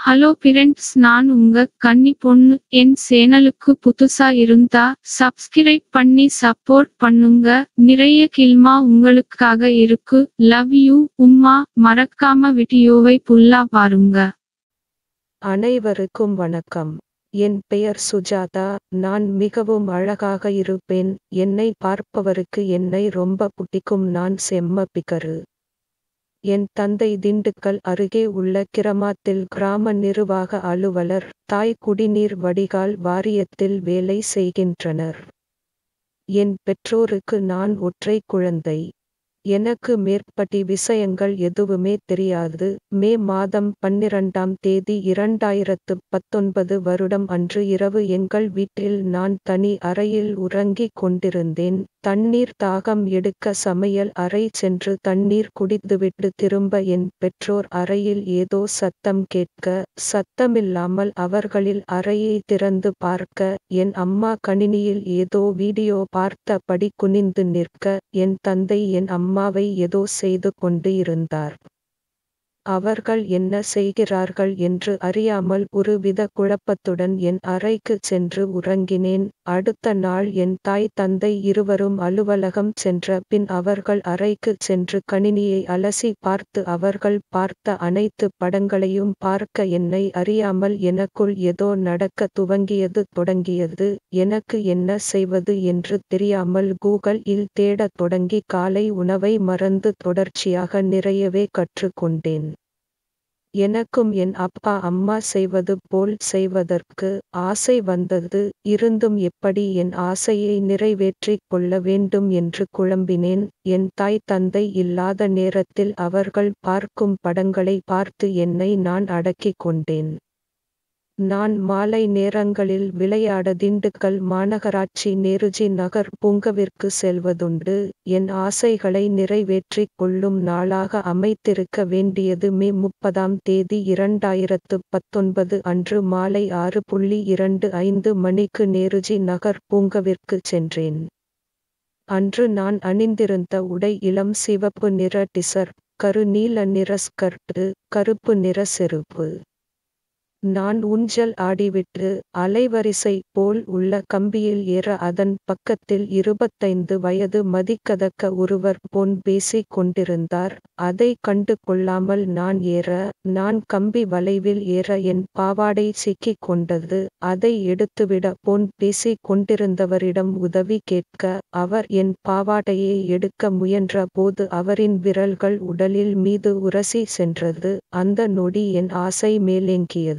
Hello friends, நான் உங்க கன்னி பொண்ணு. என் சேனலுக்கு புதுசா இருந்தா சப்ஸ்கிரைப் பண்ணி சப்போர்ட் பண்ணுங்க. நிறைய கில்மா உங்களுக்காக இருக்கு. லவ் யூ உம்மா. மறக்காம வீடியோவை ஃபுல்லா பாருங்க. அனைவருக்கும் வணக்கம். என் பெயர் சுஜாதா. நான் மிகவும் அழகாக இருப்பேன். என்னை பார்ப்பவருக்கு என்னை ரொம்ப பிடிக்கும். நான் செம்ம பிகரு. என் தந்தை திண்டுக்கல் அருகே உள்ள கிராமத்தில் கிராம நிர்வாக அலுவலர். தாய் குடிநீர் வடிகால் வாரியத்தில் வேலை செய்கின்றனர். என் பெற்றோருக்கு நான் ஒற்றை குழந்தை. எனக்கு மேற்படி விஷயங்கள் எதுவுமே தெரியாது. மே மாதம் 12ஆம் தேதி 2019 வருடம் அன்று இரவு எங்கள் வீட்டில் நான் தனி அறையில் உறங்கிக் கொண்டிருந்தேன். தண்ணீர் தாகம் எடுக்க சமையல் அறை சென்று தண்ணீர் குடித்துவிட்டு திரும்ப என் பெற்றோர் அறையில் ஏதோ சத்தம் கேட்க, சத்தமில்லாமல் அவர்களில் அறையை திறந்து பார்க்க, என் அம்மா கணினியில் ஏதோ வீடியோ பார்த்தபடி குனிந்து நிற்க, என் தந்தை என் அம்மாவை ஏதோ செய்து கொண்டு இருந்தார். அவர்கள் என்ன செய்கிறார்கள் என்று அறியாமல் ஒருவித குழப்பத்துடன் என் அறைக்கு சென்று உறங்கினேன். அடுத்த நாள் என் தாய் தந்தை இருவரும் அலுவலகம் சென்ற பின் அவர்கள் அறைக்கு சென்று கணினியை அலசி பார்த்து அவர்கள் பார்த்த அனைத்து படங்களையும் பார்க்க என்னை அறியாமல் எனக்குள் ஏதோ நடக்க தொடங்கியது. எனக்கு என்ன செய்வது என்று தெரியாமல் கூகுள் இல் தேடத் தொடங்கி காலை உணவை மறந்து தொடர்ச்சியாக நிறையவே கற்றுக்கொண்டேன். எனக்கும் என் அப்பா அம்மா செய்வது போல் செய்வதற்கு ஆசை வந்தது. இருந்தும் எப்படி என் ஆசையை நிறைவேற்றிக் கொள்ள வேண்டும் என்று குழம்பினேன். என் தாய் தந்தை இல்லாத நேரத்தில் அவர்கள் பார்க்கும் படங்களை பார்த்து என்னை நான் அடக்கிக் கொண்டேன். நான் மாலை நேரங்களில் விளையாட திண்டுக்கல் மாநகராட்சி நேருஜி நகர் பூங்காவிற்கு செல்வதுண்டு. என் ஆசைகளை நிறைவேற்றிக் கொள்ளும் நாளாக அமைத்திருக்க வேண்டியது மே 30ஆம் தேதி 2019 அன்று மாலை 6:25 மணிக்கு நேருஜி நகர் பூங்காவிற்கு சென்றேன். அன்று நான் அணிந்திருந்த உடை இளம் சிவப்பு நிற டிஷர்ட், கரு நீல நிற ஸ்கர்ட், கருப்பு நிற செருப்பு. நான் ஊஞ்சல் ஆடிவிட்டு அலைவரிசை போல் உள்ள கம்பியில் ஏற அதன் பக்கத்தில் 25 வயது மதிக்கத்தக்க ஒருவர் போன் பேசிக் கொண்டிருந்தார். அதை கண்டு கொள்ளாமல் நான் கம்பி வளைவில் ஏற என் பாவாடை சிக்கிக் கொண்டது. அதை எடுத்துவிட போன் பேசிக் கொண்டிருந்தவரிடம் உதவி கேட்க, அவர் என் பாவாடையை எடுக்க முயன்ற போது அவரின் விரல்கள் உடலில் மீது உரசி சென்றது. அந்த நொடி என் ஆசை மேலேங்கியது.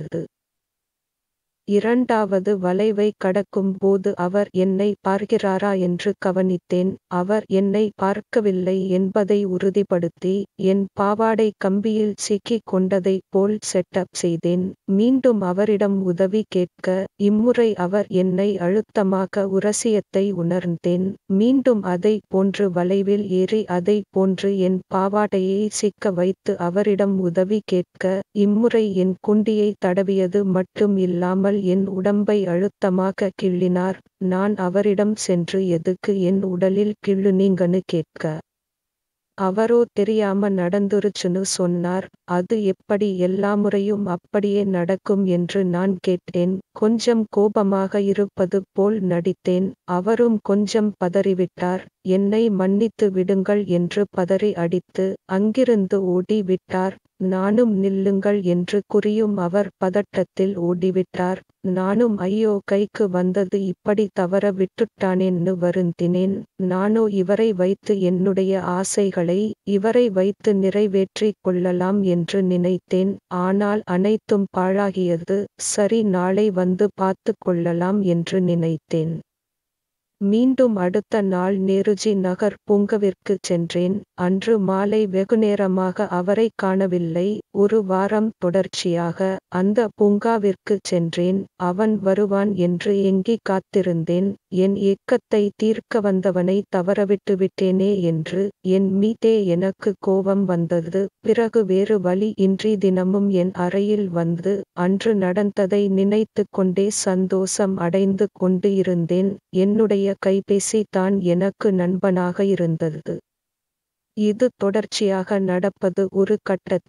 இரண்டாவது வளைவை கடக்கும் போது அவர் என்னை பார்க்கிறாரா என்று கவனித்தேன். அவர் என்னை பார்க்கவில்லை என்பதை உறுதிப்படுத்தி, என் பாவாடை கம்பியில் சிக்கிக் கொண்டதைப் போல் செட்டப் செய்தேன். மீண்டும் அவரிடம் உதவி கேட்க, இம்முறை அவர் என்னை அழுத்தமாக உரசியதை உணர்ந்தேன். மீண்டும் அதை போன்று வளைவில் ஏறி அதை போன்று என் பாவாடையை சிக்க வைத்து அவரிடம் உதவி கேட்க, இம்முறை என் குண்டியை தடவியது மட்டும் இல்லாமல் என் உடம்பை அழுத்தமாக கிள்ளினார். நான் அவரிடம் சென்று எதுக்கு என் உடலில் கிள்ளுனீங்கன்னு கேட்க, அவரோ தெரியாம நடந்துருச்சுன்னு சொன்னார். அது எப்படி எல்லா முறையும் அப்படியே நடக்கும் என்று நான் கேட்டேன். கொஞ்சம் கோபமாக இருப்பது போல் நடித்தேன். அவரும் கொஞ்சம் பதறிவிட்டார். என்னை மன்னித்து விடுங்கள் என்று பதறி அடித்து அங்கிருந்து ஓடி விட்டார். நானும் நில்லுங்கள் என்று குறியும் அவர் பதட்டத்தில் ஓடிவிட்டார். நானும் ஐயோ கைக்கு வந்தது இப்படி தவற விட்டுட்டானேன்னு வருந்தினேன். நானோ இவரை வைத்து என்னுடைய ஆசைகளை இவரை வைத்து நிறைவேற்றிக் கொள்ளலாம் என்று நினைத்தேன். ஆனால் அனைத்தும் பாழாகியது. சரி, நாளை வந்து பார்த்து கொள்ளலாம் என்று நினைத்தேன். மீண்டும் அடுத்த நாள் நேருஜி நகர் பூங்காவிற்கு சென்றேன். அன்று மாலை வெகுநேரமாக அவரை காணவில்லை. ஒரு வாரம் தொடர்ச்சியாக அந்த பூங்காவிற்கு சென்றேன். அவன் வருவான் என்று ஏங்கி காத்திருந்தேன். என் ஏக்கத்தை தீர்க்க வந்தவனை தவறவிட்டு விட்டேனே என்று என் மீதே எனக்கு கோபம் வந்தது. பிறகு வேறு வழி இன்றி தினமும் என் அறையில் வந்து அன்று நடந்ததை நினைத்து கொண்டே சந்தோஷம் அடைந்து கொண்டு இருந்தேன். என்னுடைய கைபேசி தான் எனக்கு நண்பனாக இருந்தது. இது தொடர்ச்சியாக நடப்பது ஒரு கட்டத்தில்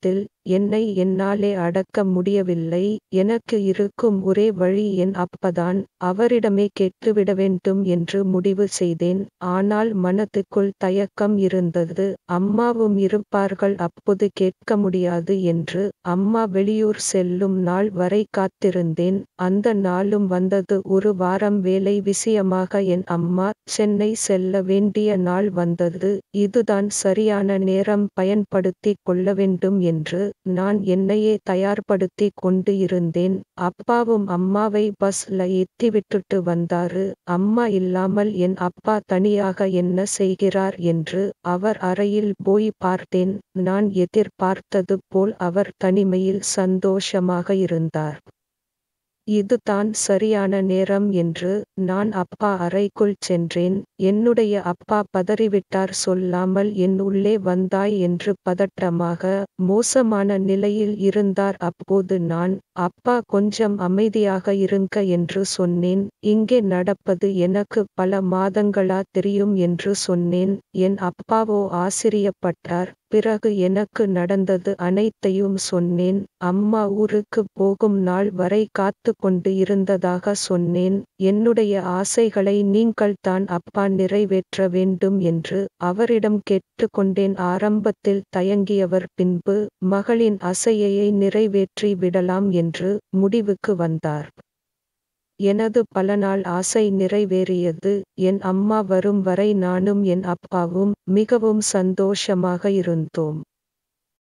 என்னை என்னாலே அடக்க முடியவில்லை. எனக்கு இருக்கும் ஒரே வழி என் அப்பாதான். அவரிடமே கேட்டுவிட வேண்டும் என்று முடிவு செய்தேன். ஆனால் மனதுக்குள் தயக்கம் இருந்தது. அம்மாவும் இருப்பார்கள், அப்போது கேட்க முடியாது என்று. அம்மா வெளியூர் செல்லும் நாள் வரை காத்திருந்தேன். அந்த நாளும் வந்தது. ஒரு வாரம் வேலை விஷயமாக என் அம்மா சென்னை செல்ல வேண்டிய நாள் வந்தது. இதுதான் சரியான நேரம், பயன்படுத்திக் கொள்ள வேண்டும் என்று நான் என்னையே தயார்படுத்திக் கொண்டு இருந்தேன். அப்பாவும் அம்மாவை பஸ்ல ஏத்திவிட்டுட்டு வந்தாரு. அம்மா இல்லாமல் என் அப்பா தனியாக என்ன செய்கிறார் என்று அவர் அறையில் போய் பார்த்தேன். நான் எதிர்பார்த்தது போல் அவர் தனிமையில் சந்தோஷமாக இருந்தார். இதுதான் சரியான நேரம் என்று நான் அப்பா அறைக்குள் சென்றேன். என்னுடைய அப்பா பதறிவிட்டார். சொல்லாமல் என் உள்ளே வந்தாய் என்று பதற்றமாக, மோசமான நிலையில் இருந்தார். அப்போது நான், அப்பா கொஞ்சம் அமைதியாக இருங்க என்று சொன்னேன். இங்கே நடப்பது எனக்கு பல மாதங்களா தெரியும் என்று சொன்னேன். என் அப்பாவோ ஆச்சரியப்பட்டார். பிறகு எனக்கு நடந்தது அனைத்தையும் சொன்னேன். அம்மா ஊருக்கு போகும் நாள் வரை காத்து கொண்டு இருந்ததாக சொன்னேன். என்னுடைய ஆசைகளை நீங்கள்தான் அப்பா நிறைவேற்ற வேண்டும் என்று அவரிடம் கேட்டுக்கொண்டேன். ஆரம்பத்தில் தயங்கியவர் பின்பு மகளின் ஆசையை நிறைவேற்றி விடலாம் என்று முடிவுக்கு வந்தார். எனது பல நாள் ஆசை நிறைவேறியது. என் அம்மா வரும் வரை நானும் என் அப்பாவும் மிகவும் சந்தோஷமாக இருந்தோம்.